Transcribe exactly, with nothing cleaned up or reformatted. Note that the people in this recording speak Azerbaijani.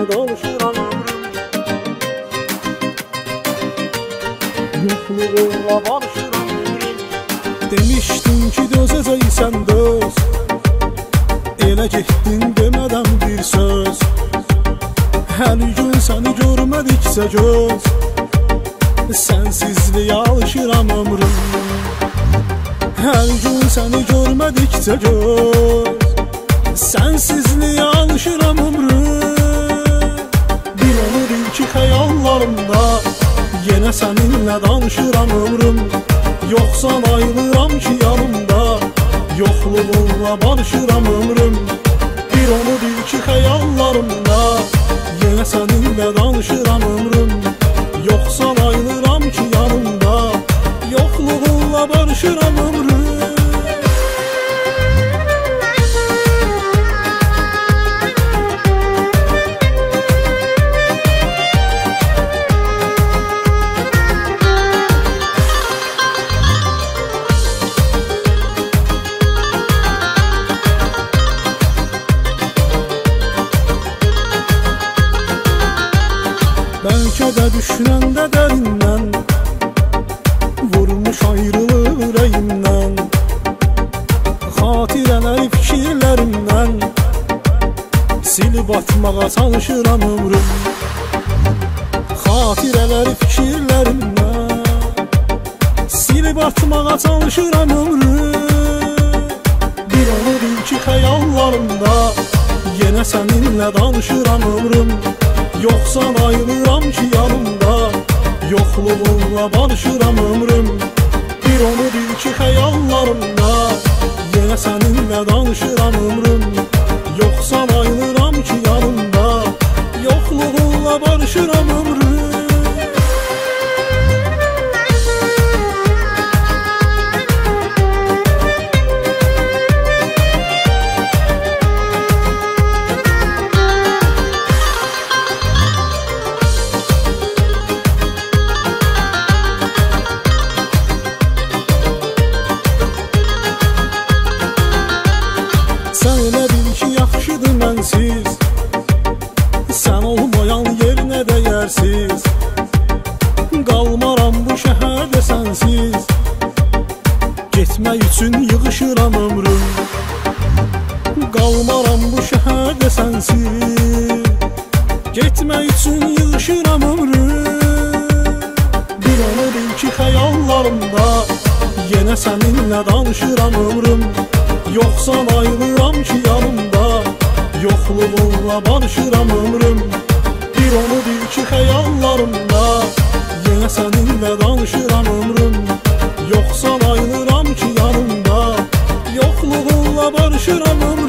danışıram ömrüm. Yoxluğunla barışıram ömrüm. Demiştin ki dözəcəksən döz, elə getdin demədən bir söz. Hər gün səni görmədikcə göz, sensizliyə alışıram ömrüm. Hər gün səni görmədikcə göz, sensizliyə alışıram ömrüm. Bir onu bil ki xəyallarımda yenə səninlə danışıram ömrüm. Yoxsan ayrılıram ki yanımda, yoxluğunla barışıram ömrüm. Bir onu bil ki xəyallarımda yenə səninlə danışıram ömrüm. Yoxsan ayrılıram ki yanımda, yoxluğunla barışıram ömrüm. Bəlkə də düşünəndə dərindən vurmuş ayrılıq ürəyimdən. Xatirələri fikirlərimdən silib atmağa çalışıram ömrüm. Xatirələri fikirlərimdən silib atmağa çalışıram ömrüm. Bir onu bil ki xəyallarımda yenə səninlə danışıram ömrüm. Yoxsan ayrılıram ki yanımda, yoxluğunla barışıram ömrüm. Bir onu bil ki xəyallarımda yenə səninlə danışıram ömrüm. Yoxsan ayrılıram ki yanımda, yoxluğunla barışıram ömrüm. Sən elə bil ki yaxşıdır mənsiz, sən olmayan yerinə dəyərsiz. Qalmaram bu şəhərdə sənsiz, getmək üçün yığışıram ömrüm. Qalmaram bu şəhərdə sənsiz, getmək üçün yığışıram ömrüm. Bir onu bil ki xəyallarımda yenə səninlə danışıram ömrüm. Yoxsan ayrılıram ki yanımda, yoxluğunla barışıram ömrüm. Bir onu bil ki xəyallarımda yenə səninlə danışıram ömrüm. Yoxsan ayrılıram ki yanımda, yoxluğunla barışıram ömrüm.